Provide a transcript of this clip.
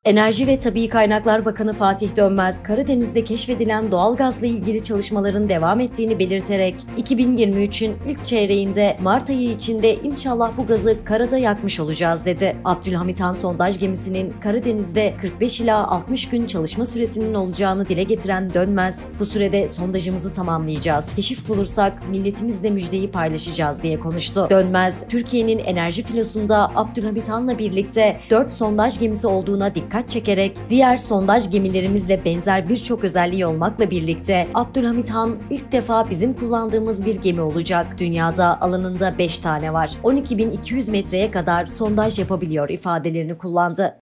Enerji ve Tabii Kaynaklar Bakanı Fatih Dönmez, Karadeniz'de keşfedilen doğalgazla ilgili çalışmaların devam ettiğini belirterek, 2023'ün ilk çeyreğinde Mart ayı içinde inşallah bu gazı karada yakmış olacağız dedi. Abdülhamit Han sondaj gemisinin Karadeniz'de 45 ila 60 gün çalışma süresinin olacağını dile getiren Dönmez, bu sürede sondajımızı tamamlayacağız. Keşif bulursak milletimizle müjdeyi paylaşacağız diye konuştu. Dönmez, Türkiye'nin enerji filosunda Abdülhamit Han'la birlikte 4 sondaj gemisi olduğuna dikkat çekerek diğer sondaj gemilerimizle benzer birçok özelliği olmakla birlikte Abdülhamit Han ilk defa bizim kullandığımız bir gemi olacak. Dünyada alanında 5 tane var. 12.200 metreye kadar sondaj yapabiliyor ifadelerini kullandı.